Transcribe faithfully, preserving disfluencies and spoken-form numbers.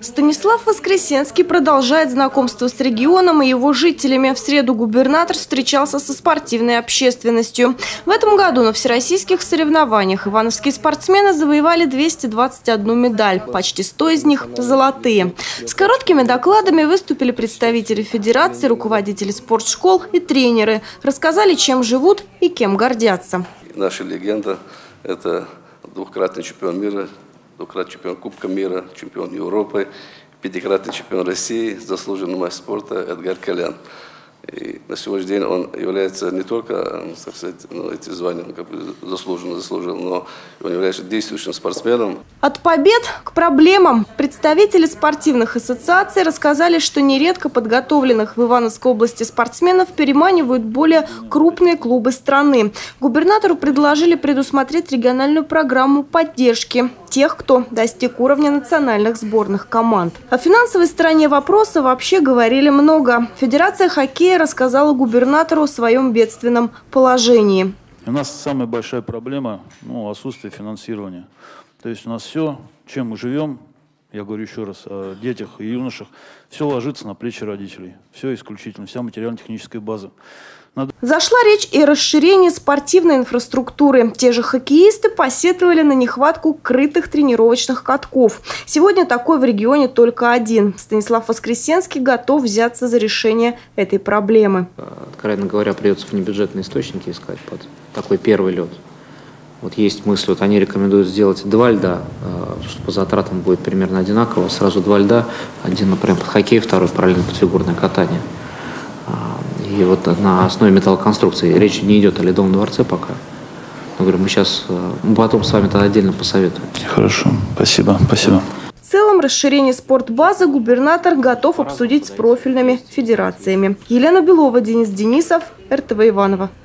Станислав Воскресенский продолжает знакомство с регионом и его жителями. В среду губернатор встречался со спортивной общественностью. В этом году на всероссийских соревнованиях ивановские спортсмены завоевали двести двадцать одну медаль, почти сто из них золотые. С короткими докладами выступили представители федерации, руководители спортшкол и тренеры. Рассказали, чем живут и кем гордятся. Наша легенда – это двукратный чемпион мира, двукратный чемпион Кубка мира, чемпион Европы, пятикратный чемпион России, заслуженный мастер спорта Эдгар Колян. И на сегодняшний день он является не только, так сказать, ну, эти звания он как бы заслуженно заслужил, но он является действующим спортсменом. От побед к проблемам. Представители спортивных ассоциаций рассказали, что нередко подготовленных в Ивановской области спортсменов переманивают более крупные клубы страны. Губернатору предложили предусмотреть региональную программу поддержки тех, кто достиг уровня национальных сборных команд. О финансовой стороне вопроса вообще говорили много. Федерация хоккея рассказала губернатору о своем бедственном положении. У нас самая большая проблема ну, отсутствие финансирования. То есть у нас все, чем мы живем, я говорю еще раз о детях и юношах, все ложится на плечи родителей. Все исключительно, вся материально-техническая база. Надо... Зашла речь и о расширении спортивной инфраструктуры. Те же хоккеисты посетовали на нехватку крытых тренировочных катков. Сегодня такой в регионе только один. Станислав Воскресенский готов взяться за решение этой проблемы. Откровенно говоря, придется внебюджетные источники искать под такой первый лед. Вот есть мысль, вот они рекомендуют сделать два льда, что по затратам будет примерно одинаково. Сразу два льда, один, например, под хоккей, второй параллельно под фигурное катание. И вот на основе металлоконструкции речь не идет о Ледовом дворце пока. Я говорю, мы сейчас, мы потом с вами тогда отдельно посоветуем. Хорошо, спасибо, спасибо. В целом, расширение спортбазы губернатор готов обсудить с профильными федерациями. Елена Белова, Денис Денисов, эр тэ вэ Иваново.